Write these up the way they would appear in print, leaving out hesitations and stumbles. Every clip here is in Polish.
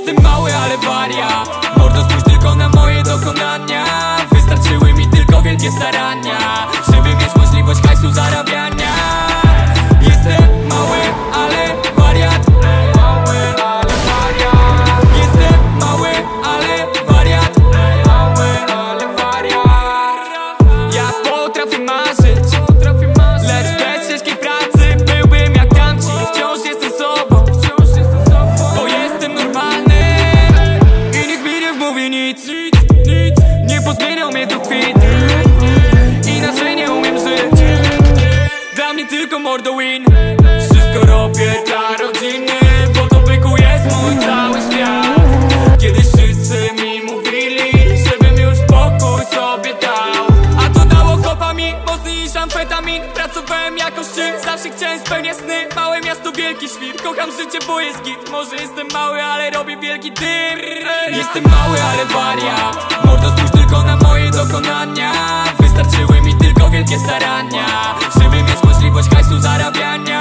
Jestem mały, ale waria. Mordo, spójrz tylko na moje dokonania. Wystarczyły mi tylko wielkie starania, żeby mieć możliwość hajsu zarabiania. Jestem mały, ale wariat. Mały, ale wariat. Jestem mały, ale wariat. Mały, ale wariat. Ja potrafię marzyć, lecz bez ciężkiej pracy byłbym jak tamci. Wciąż jestem sobą, bo jestem normalny i nikt mi nie wmówi nic. Nie pozmieniał mnie do kwit, inaczej nie umiem żyć. Dla mnie tylko mordo win. Wszystko robię dla rodziny, bo to byku jest mój cały świat. Kiedyś wszyscy mi mówili, żebym już spokój sobie dał, a to dało kopa mi mocniej niż amfetamin. Pracowałem jako szczyt, zawsze chciałem spełniać sny. Małe miasto, wielki świr, kocham życie, bo jest git. Może jestem mały, ale robię wielki dym. Jestem mały, ale waria. Mordo, spójrz tylko na moje dokonania. Wystarczyły mi tylko wielkie starania, żeby mieć możliwość hajsu zarabiania.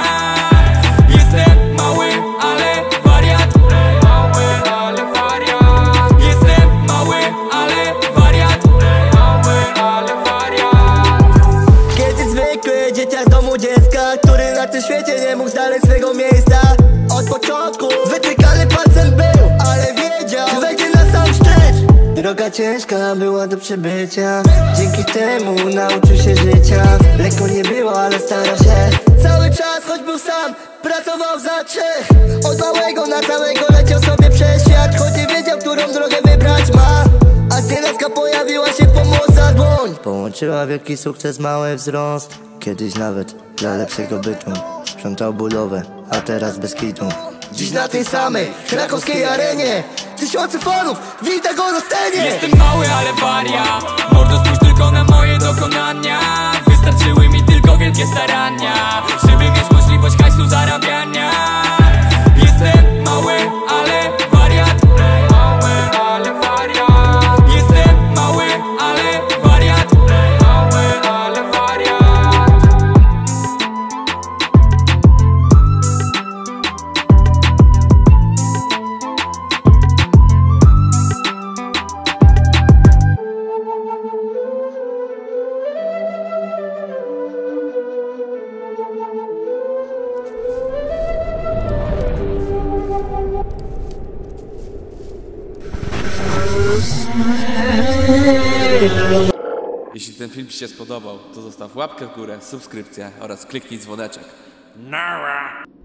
Jestem mały, ale wariat. Mały, ale wariat. Jestem mały, ale wariat. Mały, ale wariat. Kiedy zwykły dzieciak z domu dziecka, który na tym świecie nie mógł znaleźć swego miejsca. Od początku wytykany palcem był, ale wiedział, że wejdzie na sam szczyt. Droga ciężka była do przebycia, dzięki temu nauczył się życia. Lekko nie było, ale starał się cały czas, choć był sam, pracował za trzech. Od małego na całego leciał sobie przez świat, choć nie wiedział, którą drogę wybrać ma. A znienacka pojawiła się pomocna dłoń, połączyła wielki sukces, mały wzrost. Kiedyś nawet dla lepszego bytu sprzątał budowe, a teraz bez kitu. Dziś na tej samej krakowskiej arenie tysiące fanów wita go na scenie. Jestem mały, ale waria. Mordo, spójrz tylko na moje dokonania. Wystarczyły mi tylko wielkie starania, żeby mieć możliwość hajsu zarabiania. Jestem mały, ale wariat. Mały, ale wariat. Jestem mały, ale wariat. Mały, ale wariat. Jeśli ten film Ci się spodobał, to zostaw łapkę w górę, subskrypcję oraz kliknij dzwoneczek. Nara!